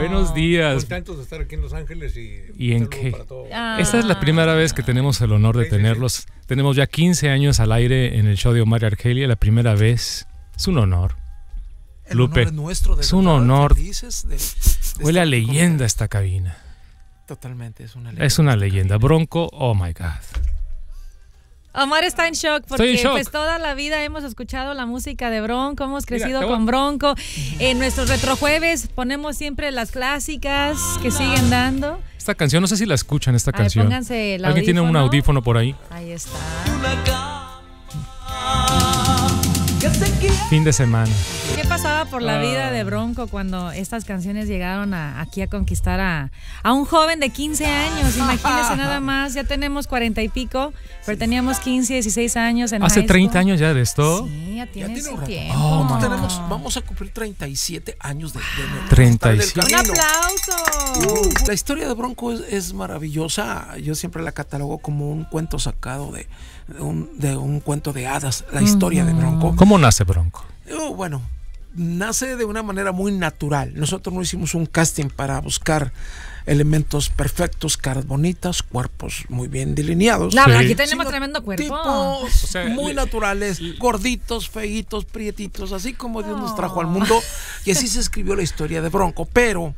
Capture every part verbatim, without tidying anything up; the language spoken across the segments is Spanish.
Buenos días. Contentos de estar aquí en Los Ángeles y, ¿Y en qué? Ah. Esta es la primera vez que tenemos el honor de sí, tenerlos. Sí, sí. Tenemos ya quince años al aire en el show de Omar y Argelia. La primera vez. Es un honor. El Lupe, honor es nuestro, de es un honor. Dices, de, de Huele a leyenda esta cabina. Totalmente, es una leyenda. Es una leyenda. Bronco, oh my God. Omar está en shock porque en shock. pues toda la vida hemos escuchado la música de Bronco, hemos crecido Mira, con Bronco. En nuestros retrojueves ponemos siempre las clásicas que siguen dando. Esta canción, no sé si la escuchan, esta Ay, canción. pónganse el ¿Alguien tiene un audífono por ahí? Ahí está. Fin de semana. ¿Qué pasaba por la vida de Bronco cuando estas canciones llegaron a, aquí a conquistar a, a un joven de quince años? Imagínense nada más, ya tenemos cuarenta y pico, pero teníamos quince, dieciséis años en ¿Hace high treinta school. años ya de esto? Sí, ya tiene, ya tiene su tiempo. Oh, Nosotros tenemos, vamos a cumplir treinta y siete años de, de, de treinta y siete. ¡Un aplauso! Uh, la historia de Bronco es, es maravillosa. Yo siempre la catalogo como un cuento sacado de, de, un, de un cuento de hadas, la historia uh-huh. de Bronco. ¿Cómo nace Bronco? Uh, bueno, nace de una manera muy natural. Nosotros no hicimos un casting para buscar elementos perfectos, caras bonitas, cuerpos muy bien delineados. No, pero sí. aquí tenemos tremendo cuerpo. Tipos o sea, muy le, naturales, le, gorditos, feitos, prietitos, así como Dios oh. nos trajo al mundo. Y así se escribió la historia de Bronco, pero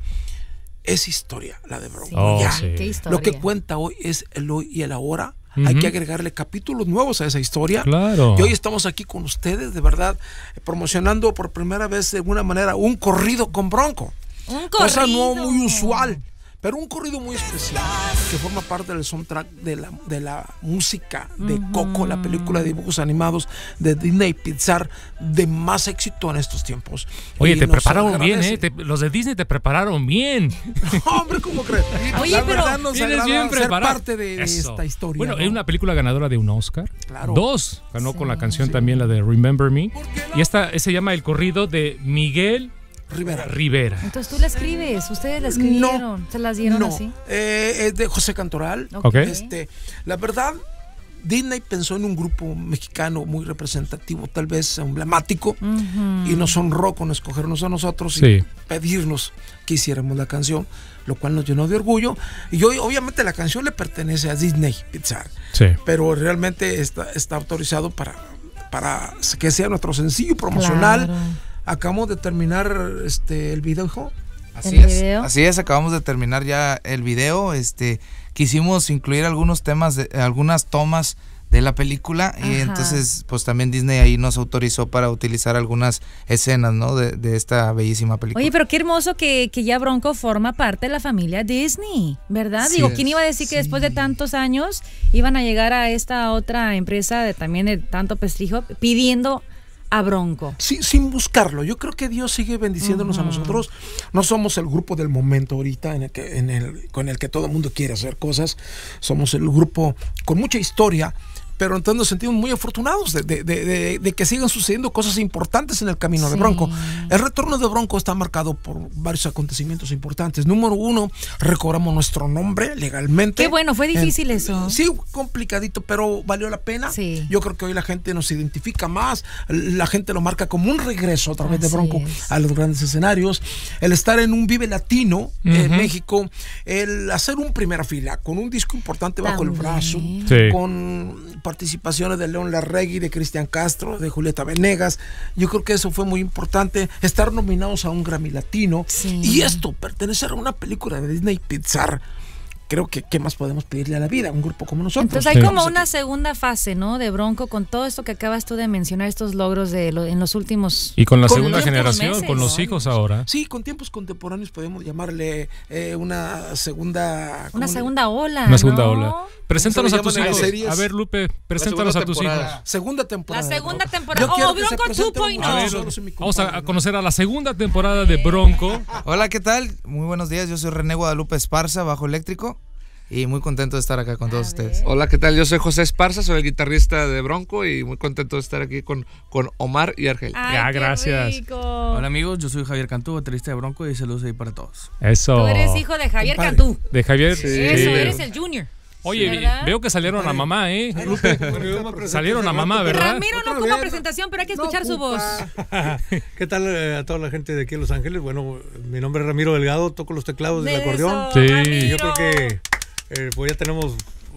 es historia la de Bronco. Oh, ya. sí. ¿Qué historia? Lo que cuenta hoy es el hoy y el ahora. Uh-huh. Hay que agregarle capítulos nuevos a esa historia. Claro. Y hoy estamos aquí con ustedes, de verdad, promocionando por primera vez de alguna manera un corrido con Bronco. Un corrido. Cosa no muy usual, pero un corrido muy especial que forma parte del soundtrack de la, de la música de uh-huh. Coco, la película de dibujos animados de Disney Pixar de más éxito en estos tiempos. Oye, y te prepararon agradece. bien, ¿eh? Te, los de Disney te prepararon bien. No, hombre, ¿cómo crees? Oye, la pero verdad nos vienes agrada bien ser preparado. parte de Eso. esta historia. Bueno, ¿no? es una película ganadora de un Oscar. Claro. Dos. Ganó sí. con la canción sí. también, la de Remember Me. Y esta se llama El corrido de Miguel Rivera. Rivera. Entonces tú la escribes, ustedes la escribieron, no, se las dieron no. así. Eh, es de José Cantoral. Okay. Este, la verdad, Disney pensó en un grupo mexicano muy representativo, tal vez emblemático, uh-huh. y nos honró con escogernos a nosotros sí. y pedirnos que hiciéramos la canción, lo cual nos llenó de orgullo. Y hoy, obviamente, la canción le pertenece a Disney Pixar, sí. pero realmente está, está autorizado para, para que sea nuestro sencillo promocional. Claro. Acabamos de terminar este el video, hijo. Así es, video? así es, acabamos de terminar ya el video. Este, quisimos incluir algunos temas, de, algunas tomas de la película. Ajá. Y entonces, pues también Disney ahí nos autorizó para utilizar algunas escenas, ¿no? De, de esta bellísima película. Oye, pero qué hermoso que, que ya Bronco forma parte de la familia Disney, ¿verdad? Sí, Digo, ¿quién iba a decir sí. que después de tantos años iban a llegar a esta otra empresa de también de tanto prestigio pidiendo a Bronco? Sí, sin buscarlo. Yo creo que Dios sigue bendiciéndonos uh-huh. a nosotros. No somos el grupo del momento ahorita en el que, en el, con el que todo el mundo quiere hacer cosas. Somos el grupo con mucha historia, pero entonces nos sentimos muy afortunados de, de, de, de, de que sigan sucediendo cosas importantes en el camino sí. de Bronco. El retorno de Bronco está marcado por varios acontecimientos importantes. Número uno, recobramos nuestro nombre legalmente. Qué bueno, fue difícil en, eso. Sí, complicadito, pero valió la pena. Sí. Yo creo que hoy la gente nos identifica más, la gente lo marca como un regreso a través Así de Bronco es. a los grandes escenarios. El estar en un Vive Latino uh-huh. en México, el hacer un primera fila con un disco importante bajo También. el brazo, sí. con participaciones de León Larregui, de Cristian Castro, de Julieta Venegas. Yo creo que eso fue muy importante, estar nominados a un Grammy Latino sí. y esto, pertenecer a una película de Disney Pixar. Creo que qué más podemos pedirle a la vida, un grupo como nosotros. Entonces hay sí. como una segunda fase, ¿no? De Bronco con todo esto que acabas tú de mencionar, estos logros de lo, en los últimos y con la con segunda los generación, meses, con los ¿no? hijos ahora. Sí, con tiempos contemporáneos podemos llamarle eh, una segunda una le... segunda ola. Una segunda ¿no? ola. Preséntanos a tus hijos. Series. A ver, Lupe, preséntanos a tus hijos. Segunda temporada. La segunda de temporada. Oh, Bronco dos punto cero. Vamos a, a conocer a la segunda temporada de Bronco. Hola, ¿qué tal? Muy buenos días. Yo soy René Guadalupe Esparza, bajo eléctrico. Y muy contento de estar acá con todos ustedes. Hola, ¿qué tal? Yo soy José Esparza, soy el guitarrista de Bronco y muy contento de estar aquí con, con Omar y Argelia. Ay, ya, qué gracias. rico. Hola amigos, yo soy Javier Cantú, baterista de Bronco y saludos ahí para todos. Eso. Tú eres hijo de Javier Compadre. Cantú. De Javier. Sí. Eso, Sí. eres el junior. Oye, ¿verdad? veo que salieron a mamá, ¿eh? Lupe. Salieron a mamá, ¿verdad? Ramiro no ocupa presentación, pero hay que escuchar su voz. ¿Qué tal eh, a toda la gente de aquí en Los Ángeles? Bueno, mi nombre es Ramiro Delgado, toco los teclados del Eso, acordeón. Sí. Y yo Ramiro. creo que eh, pues ya tenemos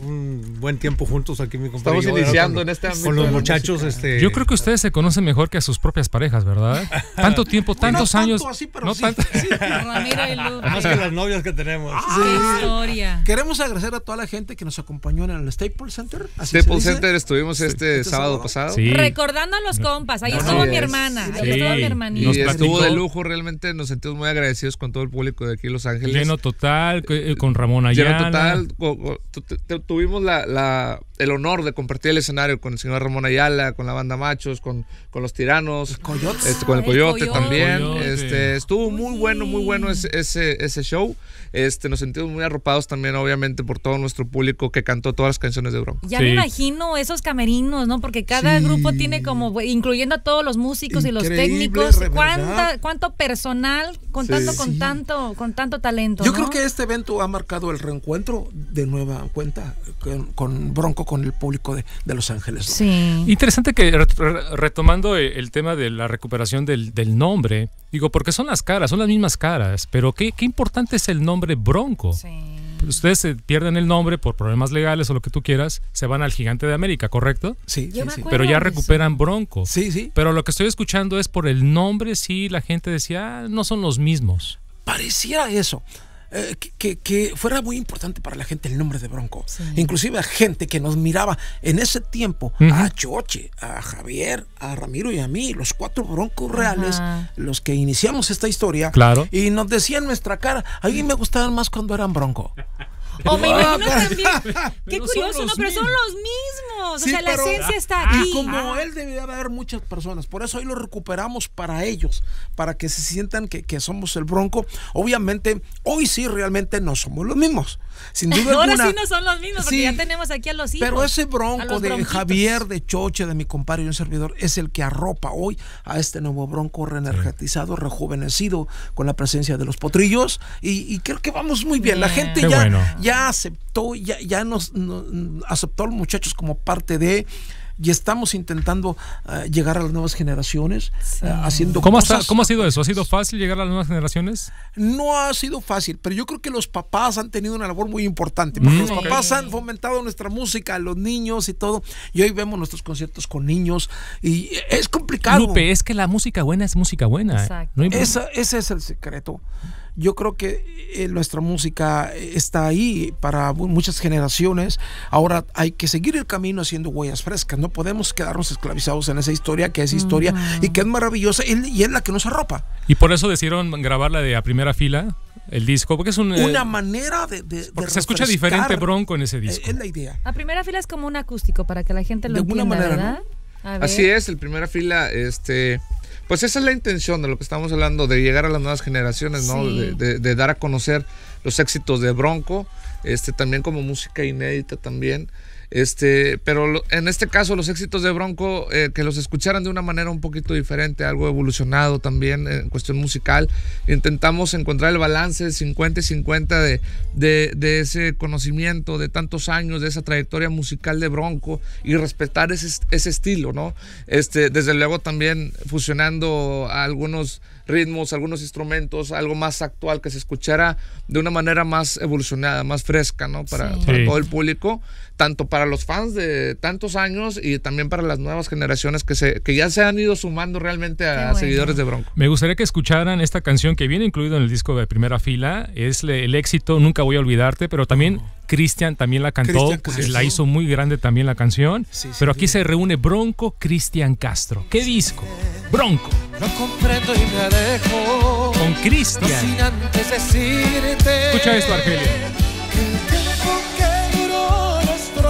un buen tiempo juntos aquí, mi compadre. Estamos y yo, iniciando con, en este ámbito con los de la muchachos. Este, Yo creo que ustedes se conocen mejor que a sus propias parejas, ¿verdad? Tanto tiempo, tantos no tanto años. así, pero no sí. tanto. Ramiro y Lupe. más que las novias que tenemos. Qué historia. Queremos agradecer a toda la gente que nos acompañó en el Staples Center. así se Staples dice. Center estuvimos este este sábado sábado. pasado. Sí. Recordando a los compas. Ahí Así estuvo es. mi hermana. Ahí Sí. estuvo mi Y hermanita. Nos estuvo platicó. de lujo, realmente nos sentimos muy agradecidos con todo el público de aquí en Los Ángeles. Lleno total, eh, con Ramón Ayala. Lleno total. co- co- tu- tu- Tuvimos la, la, el honor de compartir el escenario con el señor Ramón Ayala, con la banda Machos, con, con los Tiranos, Coyotes. este, con el El Coyote, Coyote. también. Coyote. Este, estuvo muy Oye. bueno, muy bueno ese, ese, ese show. Este, nos sentimos muy arropados también, obviamente, por todo nuestro público que cantó todas las canciones de Bronco. Ya Sí. me imagino esos camerinos, ¿no? Porque cada Sí. grupo tiene como, güey, incluyendo a todos los músicos y los Increíble, técnicos, de cuánta, verdad. cuánto personal contando Sí. con Sí. tanto, con tanto talento. Yo ¿no? creo que este evento ha marcado el reencuentro de nueva cuenta con, con Bronco, con el público de, de Los Ángeles. ¿no? Sí. Interesante que re- re- retomando eh, el tema de la recuperación del, del nombre, digo, porque son las caras, son las mismas caras, pero qué, qué importante es el nombre Bronco. Sí. Ustedes se pierden el nombre por problemas legales o lo que tú quieras, se van al Gigante de América, ¿correcto? Sí, Yo sí, me sí. acuerdo. Pero ya de eso. recuperan Bronco. Sí, sí. Pero lo que estoy escuchando es por el nombre, sí, la gente decía, ah, no son los mismos. Pareciera eso. eh, que, que, que fuera muy importante para la gente el nombre de Bronco. Sí. Inclusive a gente que nos miraba en ese tiempo, Ujú. a Choche, a Javier, a Ramiro y a mí, los cuatro Broncos reales, Ajá. los que iniciamos esta historia. Claro. Y nos decían en nuestra cara, a mí me gustaban más cuando eran Bronco. O me imagino también. Qué Pero son curioso, los ¿no? Pero son mismos. los mismos. Sí, o sea, la pero- esencia está aquí. Y como él debía haber muchas personas, por eso hoy lo recuperamos para ellos, para que se sientan que, que somos el Bronco. Obviamente, hoy sí realmente no somos los mismos. Sin duda Ahora alguna. sí no son los mismos, porque Sí, ya tenemos aquí a los hijos. Pero ese a Bronco los de bronquitos. Javier, de Choche, de mi compadre y un servidor, es el que arropa hoy a este nuevo Bronco reenergetizado, rejuvenecido, con la presencia de los potrillos. Y, y creo que vamos muy bien. La Bien. gente Qué ya, bueno. ya aceptó, ya, ya nos, nos aceptó a los muchachos como parte de. Y estamos intentando uh, llegar a las nuevas generaciones, uh, haciendo ¿Cómo, cosas. está, ¿Cómo ha sido eso? ¿Ha sido fácil llegar a las nuevas generaciones? No ha sido fácil, pero yo creo que los papás han tenido una labor muy importante, porque Mm, los ok. papás han fomentado nuestra música, los niños y todo, y hoy vemos nuestros conciertos con niños, y es complicado. Lupe, es que la música buena es música buena. Exacto. No hay- Esa- ese es el secreto. Yo creo que eh, nuestra música está ahí para mu- muchas generaciones. Ahora hay que seguir el camino haciendo huellas frescas. No podemos quedarnos esclavizados en esa historia que es historia y que es maravillosa y, y es la que nos arropa. Y por eso decidieron grabarla de a primera fila, el disco, porque es un... eh, Una manera de, de- de porque se escucha refrescar. diferente Bronco en ese Eh, disco. Es la idea. La primera fila es como un acústico para que la gente lo De alguna entienda, manera, ¿verdad? A ver. Así es, el primera fila, este, pues esa es la intención de lo que estamos hablando, de llegar a las nuevas generaciones, ¿no? Sí. De, de- de dar a conocer los éxitos de Bronco, este, también como música inédita también. Este, pero lo- en este caso los éxitos de Bronco, eh, que los escucharan de una manera un poquito diferente, algo evolucionado también en cuestión musical. Intentamos encontrar el balance cincuenta y cincuenta de, de, de ese conocimiento de tantos años, de esa trayectoria musical de Bronco y respetar ese, ese estilo, ¿no? Este, desde luego también fusionando a algunos ritmos, algunos instrumentos, algo más actual que se escuchara de una manera más evolucionada, más fresca, ¿no? Para, Sí. para Sí. todo el público, tanto para los fans de tantos años y también para las nuevas generaciones que se que ya se han ido sumando realmente Qué a bueno. seguidores de Bronco. Me gustaría que escucharan esta canción que viene incluido en el disco de primera fila. Es le- el éxito Nunca Voy a Olvidarte, pero también Cristian también la cantó, Cristian pues, Castro. la hizo muy grande también la canción. Sí, sí, pero aquí sí. se reúne Bronco, Cristian Castro. ¿Qué disco? Bronco, No comprendo y me alejo, con no Cristian. sin antes decirte. Escucha esto, Argelia. Que el tiempo que duró nuestro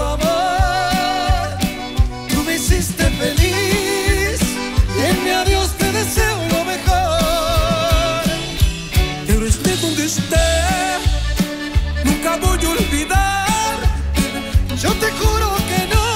amor, tú me hiciste feliz y en mi adiós te deseo lo mejor. Pero esté donde esté, nunca voy a olvidar. Yo te juro que no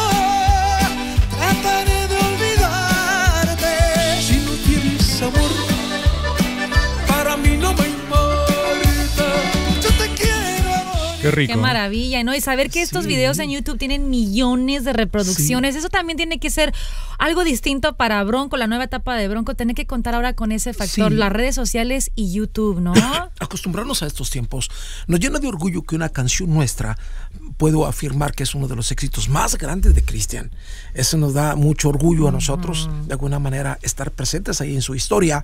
trataré de olvidarte. Si no tienes amor, para mí no me importa. Yo te quiero amor. Qué rico. Qué maravilla, ¿no? Y saber que estos Sí. videos en YouTube tienen millones de reproducciones, eso también tiene que ser algo distinto para Bronco, la nueva etapa de Bronco, tener que contar ahora con ese factor, Sí. las redes sociales y YouTube, ¿no? Acostumbrarnos a estos tiempos nos llena de orgullo que una canción nuestra, puedo afirmar que es uno de los éxitos más grandes de Cristian. Eso nos da mucho orgullo a nosotros, de alguna manera, estar presentes ahí en su historia.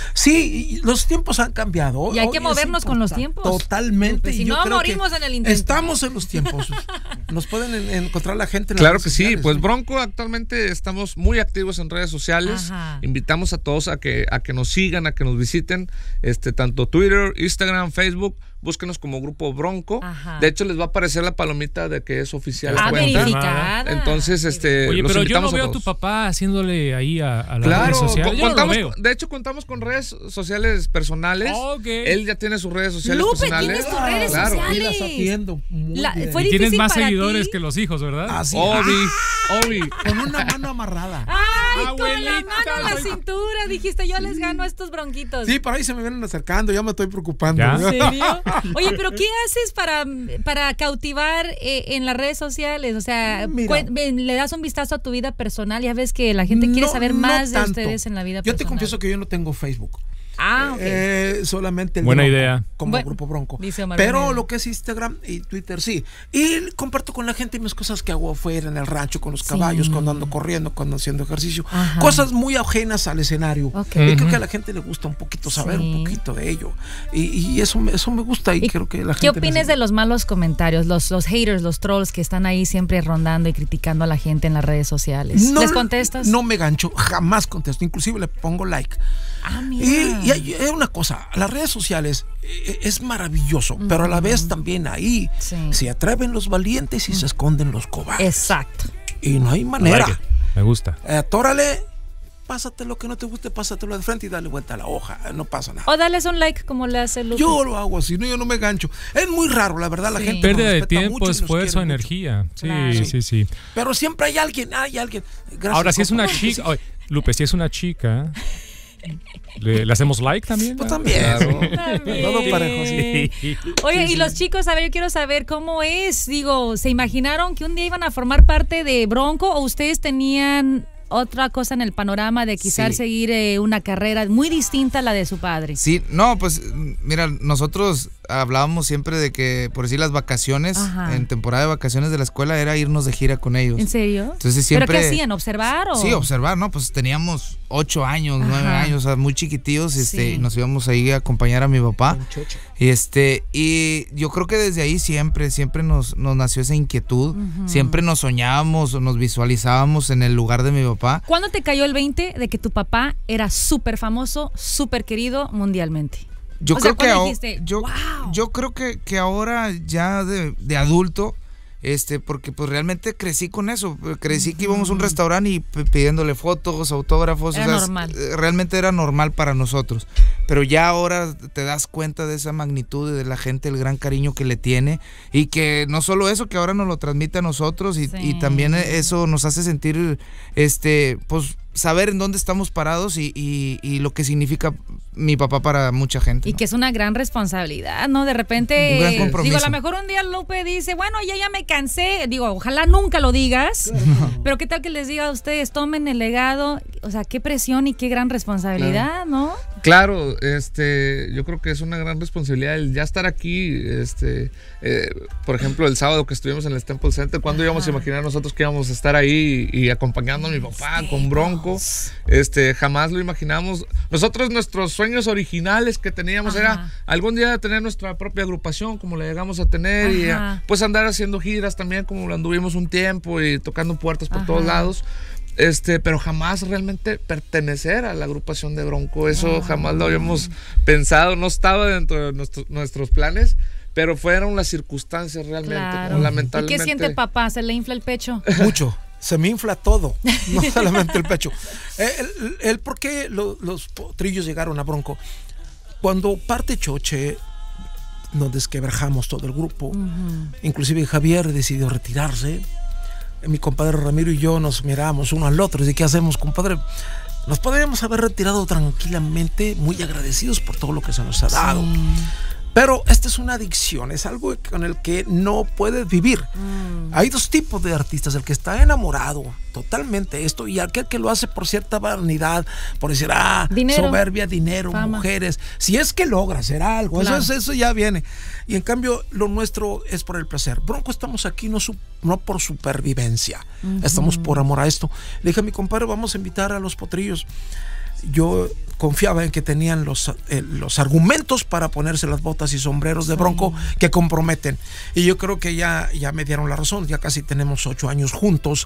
Sí, los tiempos han cambiado. Y hay Hoy que es movernos con los importante. tiempos. Totalmente. Pues si y yo no, creo que morimos en el intento. Estamos en los tiempos. Nos pueden en- encontrar la gente en las Claro redes que sí, sociales, pues ¿no? Bronco actualmente estamos muy activos en redes sociales. Ajá. Invitamos a todos a que a que nos sigan, a que nos visiten, este tanto Twitter, Instagram, Facebook. Búsquenos como Grupo Bronco. Ajá. De hecho, les va a aparecer la palomita de que es oficial la Ah, cuenta. verificada. Entonces, este, Oye, los pero yo no invitamos a veo a tu todos. papá haciéndole ahí a, a las Claro, redes sociales. con- Yo no lo contamos, veo. de hecho contamos con redes sociales personales. Ok. Él ya tiene sus redes sociales Lupe, personales. ¿tienes tus redes Claro. sociales? Y las atiendo. Muy La- bien. fue Y tienes difícil más para seguidores ti. que los hijos, ¿verdad? Así, Obi, Obi. con una mano amarrada. Ay, con la Abuelita. mano en la cintura, dijiste, yo les gano a estos bronquitos. Sí, por ahí se me vienen acercando, ya me estoy preocupando. ¿Ya? ¿En serio? Oye, pero ¿qué haces para, para cautivar eh, en las redes sociales? O sea, Mira. cuen- ven, le das un vistazo a tu vida personal, ya ves que la gente quiere No, saber no más de tanto. ustedes en la vida Yo personal. te confieso que yo no tengo Facebook. Ah, ok. Eh, solamente el Buena de Bronco, idea. como Bueno, Grupo Bronco. dice Omar Pero Bonilla. lo que es Instagram y Twitter, sí. Y comparto con la gente mis cosas que hago afuera en el rancho, con los caballos, cuando ando corriendo, cuando haciendo ejercicio. Ajá. Cosas muy ajenas al escenario. Ok. Y creo Ujú. que a la gente le gusta un poquito saber Sí. un poquito de ello. Y, y eso, me- eso me gusta y, ¿Y creo que la ¿Qué gente... opinas de los malos comentarios, los, los haters, los trolls que están ahí siempre rondando y criticando a la gente en las redes sociales? No, ¿Les contestas? No me gancho, jamás contesto. Inclusive le pongo like. Ah, mira. Y, y hay, hay una cosa, las redes sociales eh, es maravilloso, pero a la vez también ahí Sí. se atreven los valientes y se esconden los cobardes. Exacto. Y no hay I manera. like it. Me gusta. Eh, atórale, pásate lo que no te guste, pásatelo de frente y dale vuelta a la hoja. eh, No pasa nada. O dales un like como le hace Lupe. Yo lo hago así, no, yo no me gancho. Es muy raro, la verdad, la Sí. gente nos Pérdida de respeta tiempo, mucho y nos esfuerzo, quiere mucho. energía. Sí, Claro. sí, sí. Pero siempre hay alguien, hay alguien. Gracias, Ahora, si es una compa. chica. Oye, Lupe, si es una chica. ¿Le, le hacemos like también? Pues también. Claro. También. Todo parejo, Sí. Oye, y los chicos, a ver, yo quiero saber cómo es. Digo, ¿se imaginaron que un día iban a formar parte de Bronco o ustedes tenían otra cosa en el panorama de quizás Sí. seguir eh, una carrera muy distinta a la de su padre? Sí, no, pues mira, nosotros hablábamos siempre de que, por decir, las vacaciones, Ajá. en temporada de vacaciones de la escuela era irnos de gira con ellos. ¿En serio? Entonces siempre... ¿Pero qué hacían? ¿Observar o...? Sí, observar, ¿no? Pues teníamos ocho años, nueve Ajá. años, o sea, muy chiquitillos, este, Sí. y nos íbamos ahí a acompañar a mi papá. Don Checho. Y este, y yo creo que desde ahí siempre, siempre nos, nos nació esa inquietud, Ujú. siempre nos soñábamos o nos visualizábamos en el lugar de mi papá. ¿Cuándo te cayó el veinte de que tu papá era súper famoso, súper querido mundialmente? Yo O sea, creo que ¿cuándo ahora, dijiste, yo, "Wow"? yo creo que, que ahora ya de, de adulto, este, porque pues realmente crecí con eso, crecí que íbamos a un restaurante y p- pidiéndole fotos, autógrafos, Era o sea, normal. eh, realmente era normal para nosotros, pero ya ahora te das cuenta de esa magnitud y de la gente, el gran cariño que le tiene y que no solo eso, que ahora nos lo transmite a nosotros y, Sí. y también eso nos hace sentir, este, pues saber en dónde estamos parados y, y, y lo que significa mi papá para mucha gente. Y ¿no? que es una gran responsabilidad, ¿no? De repente, Un gran compromiso. digo, a lo mejor un día Lupe dice, bueno, ya ya me cansé. Digo, ojalá nunca lo digas, pero qué tal que les diga a ustedes, tomen el legado. O sea, qué presión y qué gran responsabilidad, ¿no? Claro, este, yo creo que es una gran responsabilidad el ya estar aquí, este, eh, por ejemplo, el sábado que estuvimos en el Staples Center, ¿cuándo íbamos a imaginar nosotros que íbamos a estar ahí y, y acompañando a mi papá con Bronco? Este, jamás lo imaginamos. Nosotros, nuestros sueños originales que teníamos Ajá. era algún día tener nuestra propia agrupación, como la llegamos a tener, y Ajá. ah, pues andar haciendo giras también, como lo anduvimos un tiempo y tocando puertas por Ajá. todos lados. Este, pero jamás realmente pertenecer a la agrupación de Bronco, eso Ah. jamás lo habíamos pensado, no estaba dentro de nuestro- nuestros planes, pero fueron las circunstancias realmente, Claro. como ¿Y lamentablemente. qué siente papá? ¿Se le infla el pecho? Mucho. Se me infla todo, no solamente el pecho. El, el por qué lo- los potrillos llegaron a Bronco. Cuando parte Choche, nos desquebrajamos todo el grupo. Inclusive Javier decidió retirarse. Mi compadre Ramiro y yo nos miramos uno al otro. ¿Y qué hacemos, compadre? Nos podríamos haber retirado tranquilamente, muy agradecidos por todo lo que se nos ha dado. Pero esta es una adicción, es algo con el que no puedes vivir. Mm. Hay dos tipos de artistas, el que está enamorado totalmente de esto y aquel que lo hace por cierta vanidad, por decir, ah, dinero, soberbia, dinero, fama, mujeres. Si es que logra hacer algo, claro. eso, eso ya viene. Y en cambio, lo nuestro es por el placer. Bronco, estamos aquí no, su, no por supervivencia, uh-huh. estamos por amor a esto. Le dije a mi compadre, vamos a invitar a los Potrillos. Yo confiaba en que tenían los, eh, los argumentos para ponerse las botas y sombreros de Bronco sí. que comprometen. Y yo creo que ya, ya me dieron la razón. Ya casi tenemos ocho años juntos.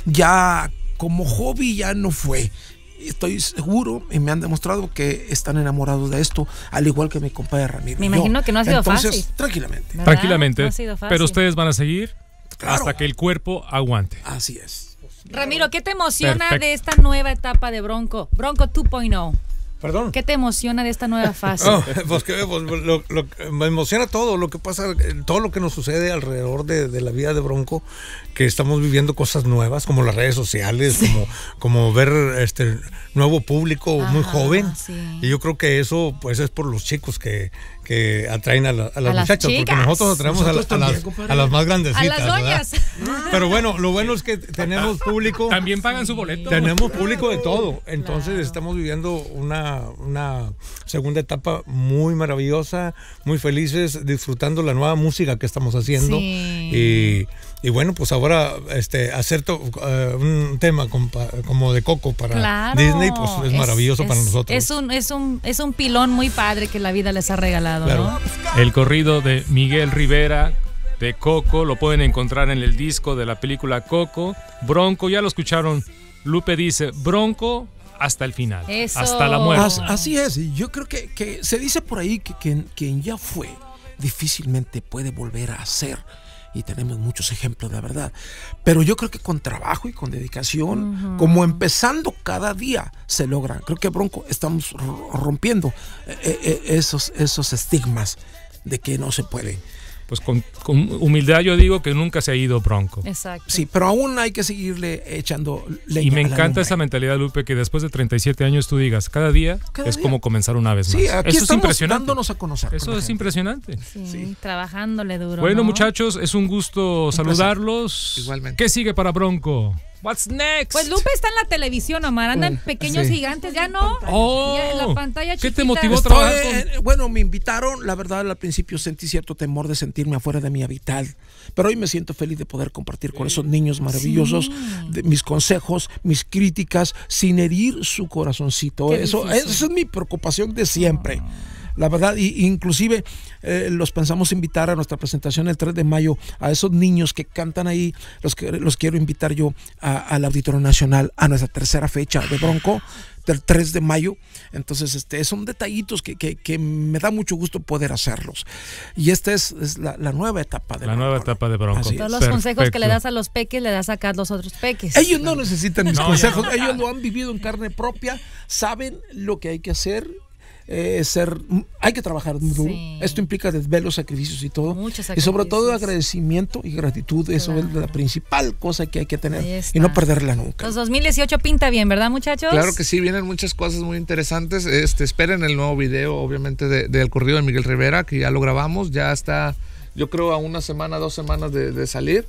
Ya como hobby ya no fue. Estoy seguro y me han demostrado que están enamorados de esto, al igual que mi compadre Ramiro. Me imagino yo. que no ha sido Entonces, fácil. Tranquilamente. ¿Verdad? Tranquilamente. No ha sido fácil. Pero ustedes van a seguir claro. hasta que el cuerpo aguante. Así es. Ramiro, ¿qué te emociona Perfecto. de esta nueva etapa de Bronco? Bronco dos punto cero. Perdón. ¿Qué te emociona de esta nueva fase? Oh, pues que, pues, lo, lo, me emociona todo lo que pasa, todo lo que nos sucede alrededor de, de la vida de Bronco, que estamos viviendo cosas nuevas, como las redes sociales, sí. como, como ver este nuevo público Ajá, muy joven. Sí. Y yo creo que eso pues es por los chicos que, que atraen a, la, a las a muchachas, las porque nosotros atraemos nosotros a, la, también, a, las, a las más grandecitas. A las doñas. Pero bueno, lo bueno es que tenemos público. También pagan su boleto. Tenemos público de todo. Entonces claro. estamos viviendo una, una segunda etapa muy maravillosa, muy felices, disfrutando la nueva música que estamos haciendo. Sí. Y, y bueno, pues ahora este, hacer to, uh, un tema com, como de Coco para claro. Disney, pues es, es maravilloso es, para nosotros. Es un, es, un, es un pilón muy padre que la vida les ha regalado, claro. ¿no? El corrido de Miguel Rivera de Coco lo pueden encontrar en el disco de la película Coco. Bronco, ya lo escucharon, Lupe dice Bronco hasta el final, Eso. hasta la muerte. As, así es, y yo creo que, que se dice por ahí que quien, quien ya fue difícilmente puede volver a ser. Y tenemos muchos ejemplos, de verdad. Pero yo creo que con trabajo y con dedicación, uh-huh. como empezando cada día, se logra. Creo que Bronco estamos rompiendo eh, eh, esos, esos estigmas de que no se puede. Pues con, con humildad yo digo que nunca se ha ido Bronco. Exacto. Sí, pero aún hay que seguirle echando leña. Y me encanta esa mentalidad, Lupe, que después de treinta y siete años tú digas, cada día cada es día. como comenzar una vez más. Sí, aquí Eso estamos es impresionante. dándonos a conocer. Eso es impresionante. Sí, sí, trabajándole duro. Bueno, ¿no? muchachos, es un gusto un saludarlos. Placer. Igualmente. ¿Qué sigue para Bronco? What's next? Pues Lupe está en la televisión, Omar. Andan pequeños sí. gigantes, ya no. Oh, ya en la pantalla chiquita. ¿Qué te motivó a Estoy, trabajar con... eh, Bueno, me invitaron. La verdad, al principio sentí cierto temor de sentirme afuera de mi hábitat. Pero hoy me siento feliz de poder compartir con esos niños maravillosos sí. de mis consejos, mis críticas, sin herir su corazoncito. Eso, eso es mi preocupación de siempre. Oh. La verdad, y, inclusive eh, los pensamos invitar a nuestra presentación el tres de mayo a esos niños que cantan ahí, los, que, los quiero invitar yo a, al Auditorio Nacional a nuestra tercera fecha de Bronco, del tres de mayo. Entonces, este, son detallitos que, que, que me da mucho gusto poder hacerlos. Y esta es, es la, la nueva etapa de la Bronco. nueva etapa de Bronco. Todos los Perfecto. consejos que le das a los peques, le das acá a los otros peques. Ellos no necesitan mis no, consejos, no. ellos lo han vivido en carne propia, saben lo que hay que hacer. Eh, ser, hay que trabajar duro. Sí. Esto implica desvelos, sacrificios y todo. Y sobre todo agradecimiento y gratitud. Eso claro. es la principal cosa que hay que tener y no perderla nunca. Los dos mil dieciocho pinta bien, ¿verdad, muchachos? Claro que sí, vienen muchas cosas muy interesantes. Este, esperen el nuevo video, obviamente, de, del corrido de Miguel Rivera, que ya lo grabamos. Ya está, yo creo, a una semana, dos semanas de, de salir.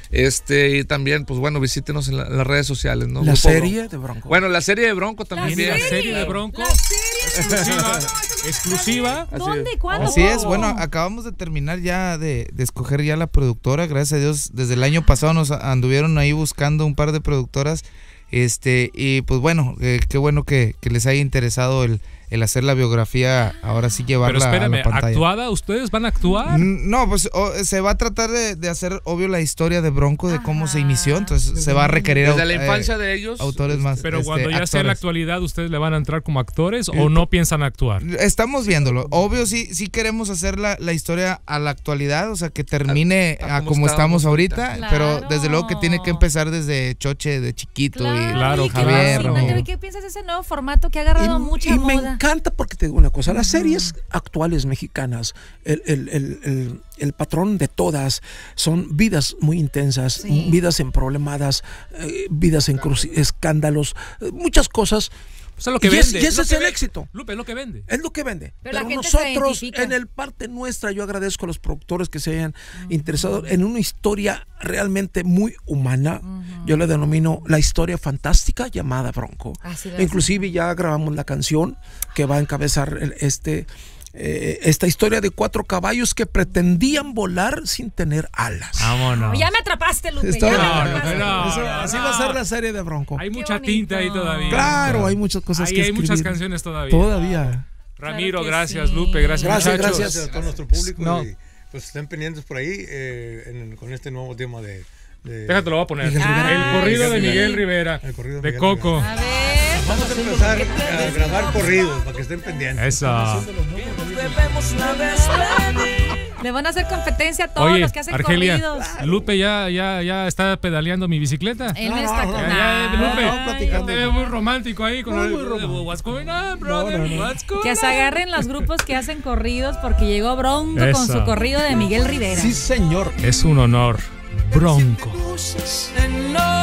Este, y también, pues bueno, visítenos en, la, en las redes sociales, ¿no? La Grupo serie Bronco. de Bronco. Bueno, la serie de Bronco también viene. La serie de Bronco. La serie exclusiva. exclusiva. ¿Dónde? ¿Cuándo? Así es, bueno, acabamos de terminar ya de, de escoger ya la productora. Gracias a Dios, desde el año pasado nos anduvieron ahí buscando un par de productoras. Este, y pues bueno, eh, qué bueno que, que les haya interesado el, el hacer la biografía, ahora sí llevarla Pero espérame, a la pantalla. ¿actuada? ¿Ustedes van a actuar? No, pues o, se va a tratar de, de hacer, obvio, la historia de Bronco, de cómo se inició, entonces se va a requerir desde la infancia eh, de ellos autores más. Pero este, cuando ya actores. sea en la actualidad, ¿ustedes le van a entrar como actores o no piensan actuar? Estamos viéndolo. Obvio, sí, sí queremos hacer la, la historia a la actualidad, o sea, que termine a, a, a como, como estamos ahorita, claro. Pero desde luego que tiene que empezar desde Choche, de chiquito, claro, y claro, Javier. ¿Qué, ¿Qué piensas de ese nuevo formato que ha agarrado y, mucha y moda? Me encanta porque te digo una cosa, las series actuales mexicanas, el, el, el, el, el patrón de todas son vidas muy intensas, sí. vidas emproblemadas, eh, vidas en cruci- escándalos, eh, muchas cosas. Eso es lo que y vende. Es, y ese lo es que el ve, éxito. Lupe, es lo que vende. Es lo que vende. Pero, Pero la gente se nosotros, identifica. en el parte nuestra, yo agradezco a los productores que se hayan uh-huh. interesado en una historia realmente muy humana. Uh-huh. Yo le denomino la historia fantástica llamada Bronco. Inclusive ya grabamos la canción que va a encabezar el, este... Eh, esta historia de cuatro caballos que pretendían volar sin tener alas. Vámonos. Ya me atrapaste, Lupe. Está, ya no, me atrapaste. no, no, Eso, no, así no. va a ser la serie de Bronco. Hay Qué mucha bonito. tinta ahí todavía. Claro, hay muchas cosas ahí que hay escribir. muchas canciones todavía. Todavía. Ramiro, Claro que gracias, sí. Lupe, gracias, Gracias, muchachos. Gracias a todo nuestro público. No. Y pues estén pendientes por ahí eh, en- con este nuevo tema de. de Déjate, lo voy a poner. Miguel El Rivera. corrido de Miguel Miguel Rivera. El corrido de De Miguel Coco. A ver. Vamos a empezar a grabar corridos para que estén pendientes. Eso. Le van a hacer competencia a todos Oye, los que hacen Argelia, corridos. Lupe ya, ya, ya está pedaleando mi bicicleta. Él No, me no, está no, con Ya, ya, Ay, Lupe, no, platicando. te veo muy romántico ahí con Muy, el, muy romántico. What's going on, brother? No, no, no. What's going Que se on? agarren los grupos que hacen corridos porque llegó Bronco con Eso. su corrido de Miguel Rivera. Sí, señor. Es un honor. Bronco. En